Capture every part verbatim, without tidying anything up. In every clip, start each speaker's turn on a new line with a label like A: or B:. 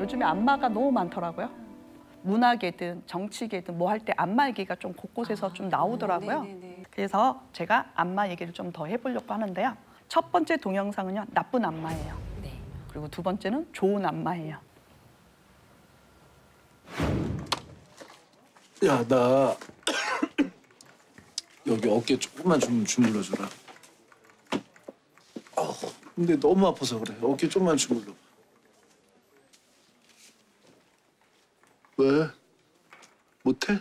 A: 요즘에 안마가 너무 많더라고요. 문화계든 정치계든 뭐 할 때 안마 얘기가 좀 곳곳에서 좀 나오더라고요.
B: 네네네.
A: 그래서 제가 안마 얘기를 좀 더 해보려고 하는데요. 첫 번째 동영상은요, 나쁜 안마예요.
B: 네.
A: 그리고 두 번째는 좋은 안마예요.
C: 야, 나 여기 어깨 조금만 좀 주물러줘라. 어, 근데 너무 아파서 그래. 어깨 좀만 주물러. 왜? 못해?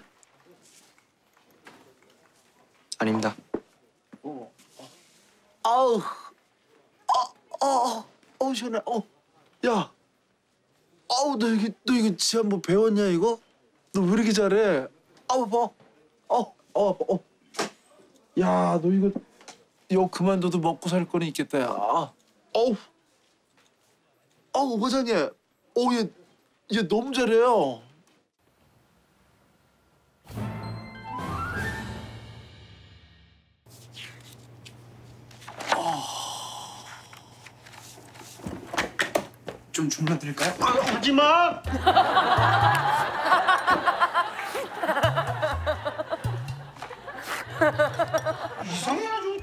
D: 아닙니다.
C: 어. 아우, 아, 아, 어우 시원해. 어, 야, 아우 너 이거 너 이거 지금 뭐 배웠냐 이거? 너 왜 이렇게 잘해? 아우 봐, 어, 어, 어. 야, 너 이거 이거 그만둬도 먹고 살 거는 있겠다, 야. 어우, 어우 과장님, 어, 얘, 얘 너무 잘해요.
D: 좀 주물러 드릴까요?
C: 아, 하지 마.
D: 이상해 아주.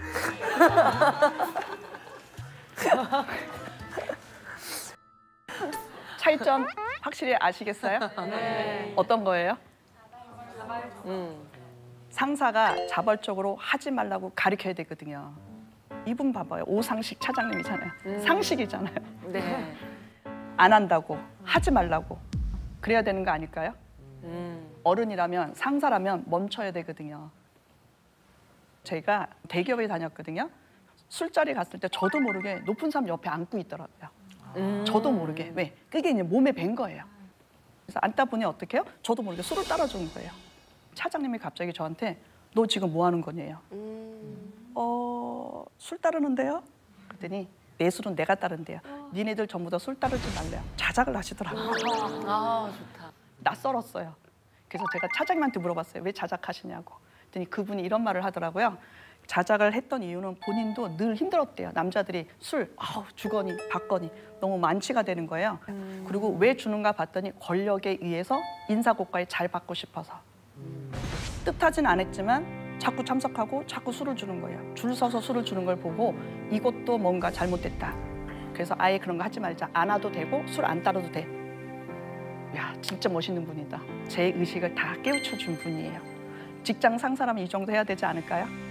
A: 차이점 확실히 아시겠어요?
B: 네.
A: 어떤 거예요?
B: 음.
A: 상사가 자발적으로 하지 말라고 가르쳐야 되거든요. 이분 봐봐요. 오상식 차장님이잖아요.
B: 음.
A: 상식이잖아요.
B: 네.
A: 안 한다고, 하지 말라고. 그래야 되는 거 아닐까요?
B: 음.
A: 어른이라면, 상사라면 멈춰야 되거든요. 제가 대기업에 다녔거든요. 술자리 갔을 때 저도 모르게 높은 사람 옆에 앉고 있더라고요.
B: 음.
A: 저도 모르게. 왜? 그게 이제 몸에 밴 거예요. 그래서 앉다 보니 어떻게 해요? 저도 모르게 술을 따라주는 거예요. 차장님이 갑자기 저한테 너 지금 뭐 하는 거냐요?
B: 음.
A: 어, 술 따르는데요? 그랬더니 내 술은 내가 따른대요. 니네들 전부 다 술 따르지 말래요. 자작을 하시더라고요.
B: 아, 좋다.
A: 낯설었어요. 그래서 제가 차장님한테 물어봤어요. 왜 자작하시냐고. 그랬더니 그분이 이런 말을 하더라고요. 자작을 했던 이유는 본인도 늘 힘들었대요. 남자들이 술, 아우, 주거니 받거니 너무 만취가 되는 거예요.
B: 음.
A: 그리고 왜 주는가 봤더니 권력에 의해서 인사고과에 잘 받고 싶어서.
B: 음.
A: 뜻하진 않았지만 자꾸 참석하고 자꾸 술을 주는 거예요. 줄 서서 술을 주는 걸 보고 이것도 뭔가 잘못됐다. 그래서 아예 그런 거 하지 말자. 안 와도 되고 술 안 따라도 돼. 야, 진짜 멋있는 분이다. 제 의식을 다 깨우쳐 준 분이에요. 직장 상사라면 이 정도 해야 되지 않을까요?